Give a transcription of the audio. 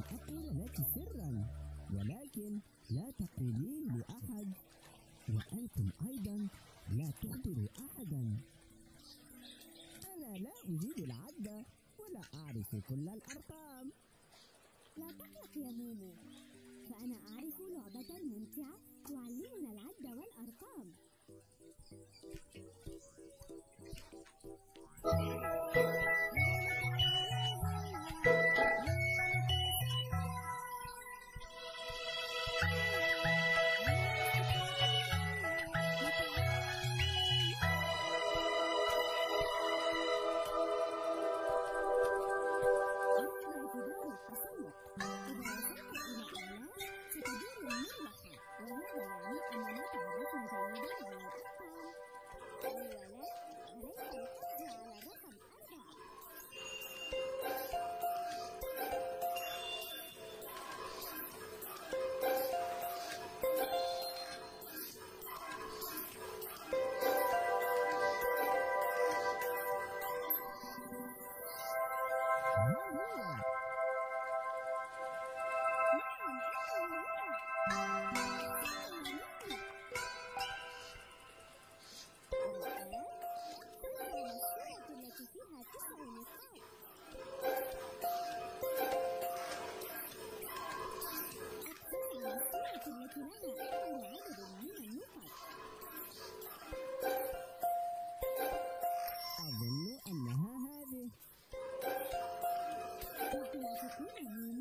أقول لك سرا، ولكن لا تقوليه لأحد، وأنتم أيضا لا تخبروا أحدا. أنا لا أجيد العد ولا أعرف كل الأرقام. لا تقلق يا مومو، فأنا أعرف لعبة ممتعة تعلمنا العد والأرقام. أظن أنها هذه. توافقون